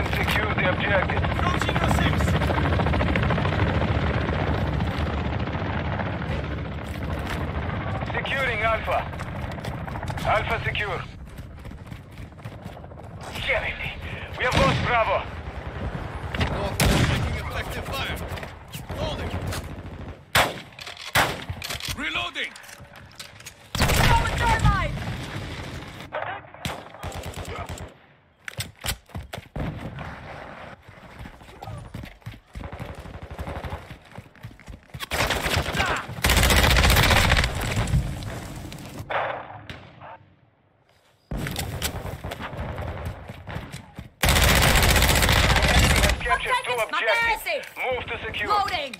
and secure the objective. Approaching your six. Securing Alpha. Alpha secure. Damn it. We have lost Bravo. Taking effective fire. Holding. Reloading. Throwing thermite! Capture two My objectives. mercy! Move to secure. Loading!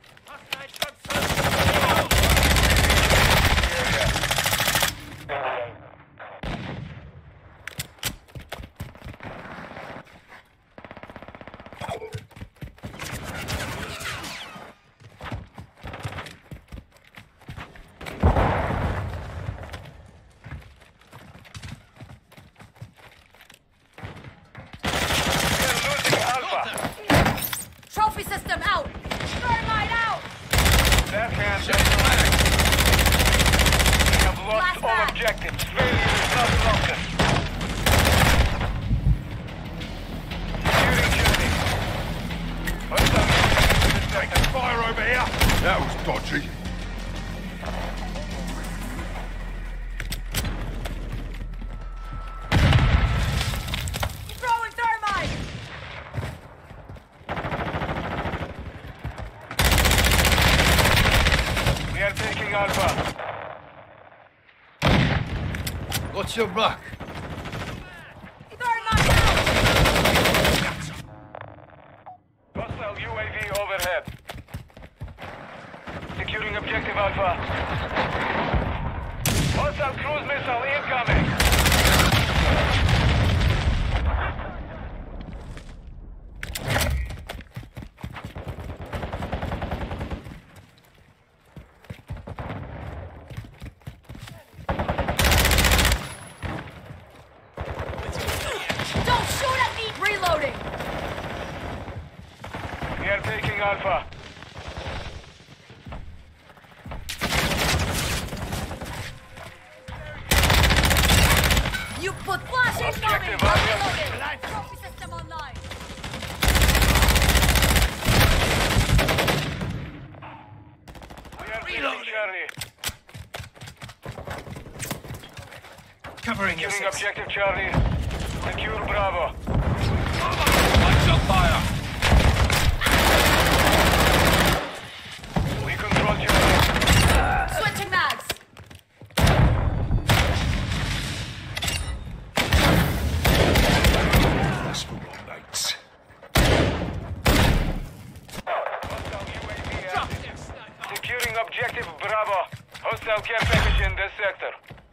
Trophy system out! Thermite out! That hand We have lost Last all back. objectives. Failure is not an option. Securing Germany. Hostile fire over here. That was dodgy. Throwing thermite! We are taking Alpha. What's your back? Thermite out! Hostile UAV overhead. Securing objective Alpha. Hostile cruise missile incoming. Don't shoot at me! Reloading! We are taking Alpha. You put flashing for me! Objective I'm Alpha. reloading! Trophy system online! We are taking Charlie. Covering your Securing six. objective Charlie. Secure Bravo. Watch your fire. We control Charlie. Switching mags! That's for all nights. Hostile UAV active. Securing objective Bravo. Hostile care package in this sector.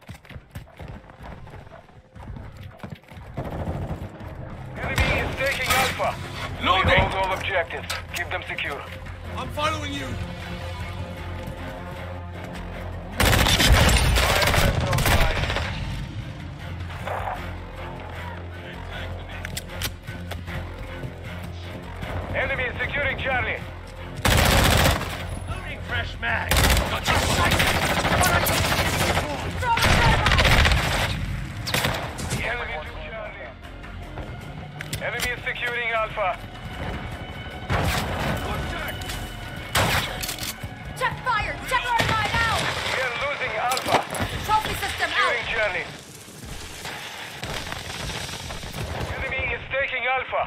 Enemy is taking Alpha. Loading. We hold all objectives. Keep them secure. I'm following you. Fire vessel online. Enemy is securing Charlie. Loading fresh mag. Got your sight. Throwing thermite! Enemy to Charlie. Enemy is securing Alpha. Check fire! Check thermite out! We are losing Alpha. Trophy system out! Securing Charlie. Enemy is taking Alpha.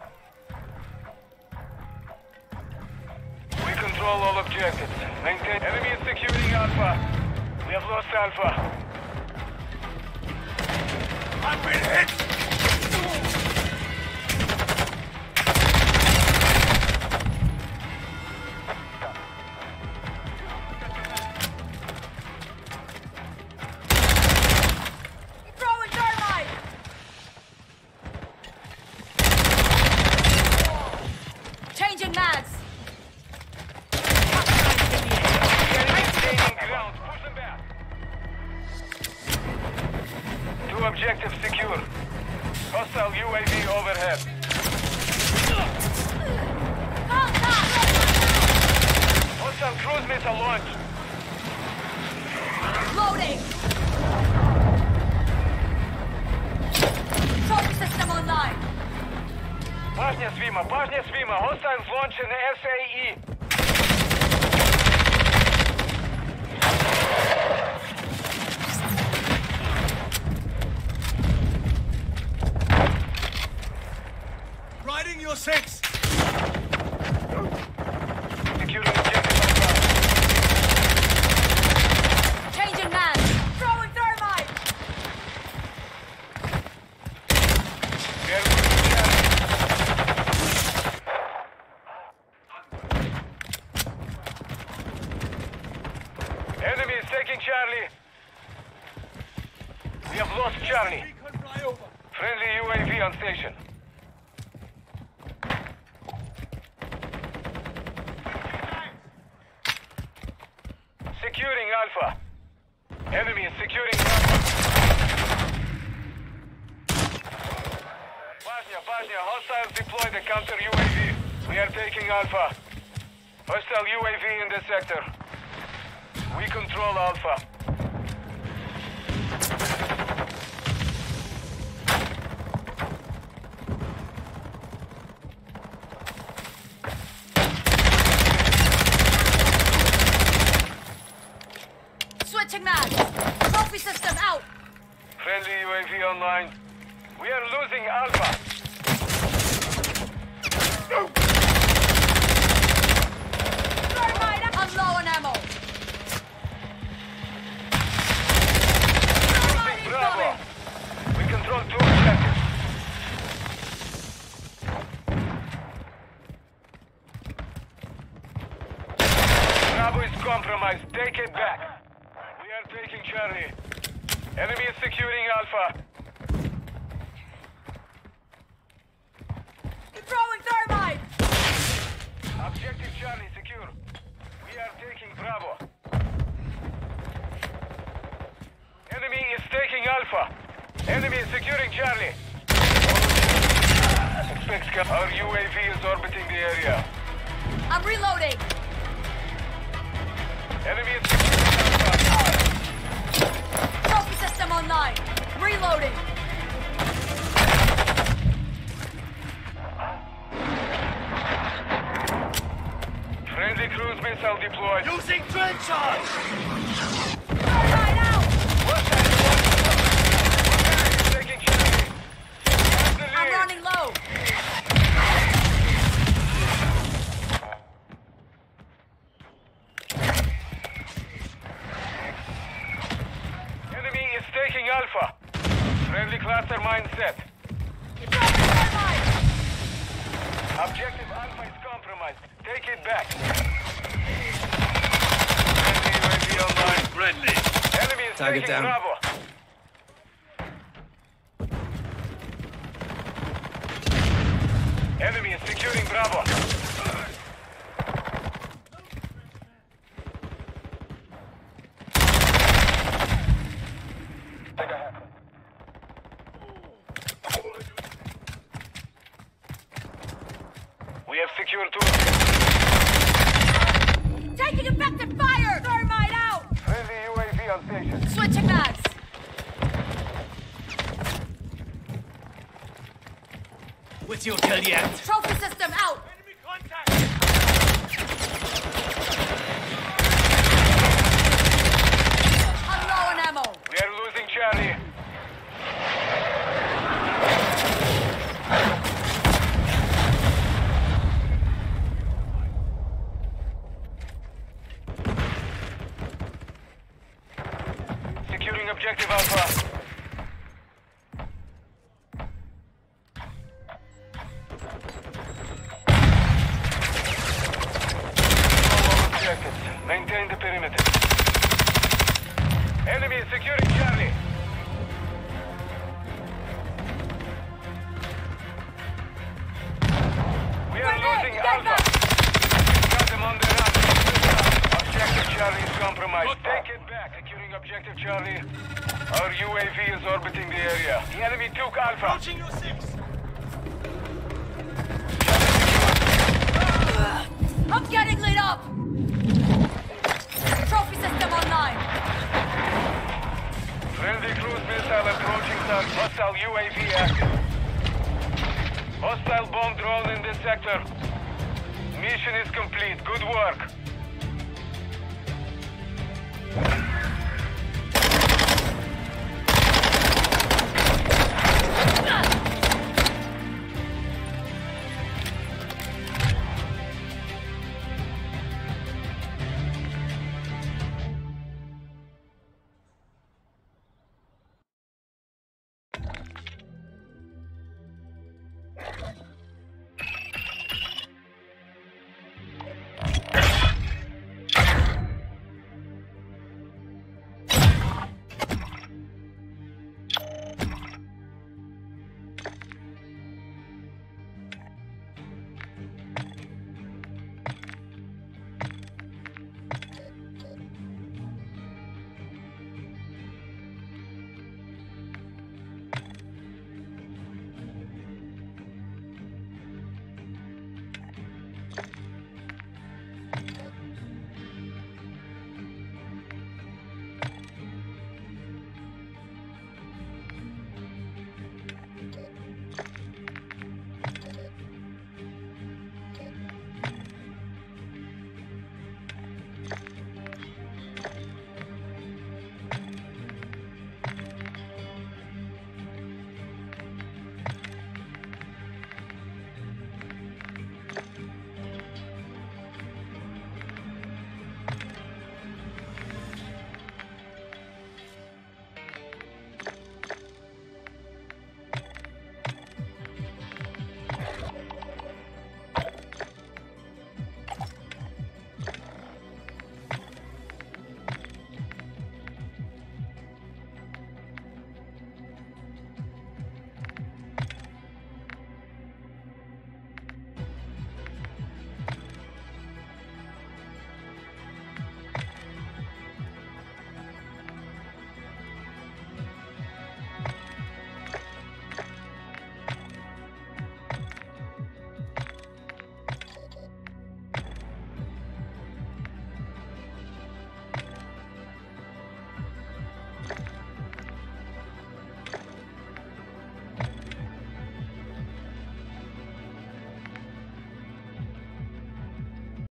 We control all objectives. Maintain. Enemy is securing Alpha. We have lost Alpha. I've been hit. Throwing thermite! Changing mags! Enemy is gaining ground. Push them back. Two objectives secure. Hostile UAV overhead. Hostile cruise missile launched. Loading! Trophy system online. Bashня Svima. Hostiles launched an SAE. Riding your six! Securing objective Alpha. Changing man. Throwing thermite. We are losing Charlie. Enemy is taking Charlie. We have lost Charlie. Recon flyover! Friendly UAV on station. Securing Alpha. Enemy is securing Alpha. Bashня. Hostiles deploy the counter UAV. We are taking Alpha. Hostile UAV in the sector. We control Alpha. Switching man. Trophy system out. Friendly UAV online. We are losing Alpha. Thermite. I'm low on ammo. Thermite Bravo. incoming. We control 2 objectives. Bravo is compromised. Take it back. We are taking Charlie. Enemy is securing Alpha. Throwing thermite. Objective Charlie secure. We are taking Bravo. Enemy is taking Alpha. Enemy is securing Charlie. Expect our UAV is orbiting the area. I'm reloading. Enemy is securing Alpha. Trophy system online. Reloading. Friendly cruise missile deployed. Using trench charge! Thermite out. Taking Charlie. Have the I'm lead. running low. Enemy is taking Alpha. Friendly cluster mine set. Throwing thermite. Objective Alpha is compromised. Take it back. Friendly UAV online. Friendly! Enemy is Target taking down. Bravo. Enemy is securing Bravo. We have secured 2. Taking effective fire. Thermite out. Friendly UAV on station. Switching mags. What's your kill yet? Trophy system out. Enemy contact! I'm low on ammo. We are losing Charlie. Securing objective Alpha. All objectives. Maintain the perimeter. Enemy is securing Charlie. We are losing Get Alpha. back. Got them on the run. Objective Charlie is compromised. Take it back. Securing objective Charlie. Our UAV is orbiting the area. The enemy took Alpha. Approaching your six! Hostile UAV active. Hostile bomb drone in this sector. Mission is complete. Good work.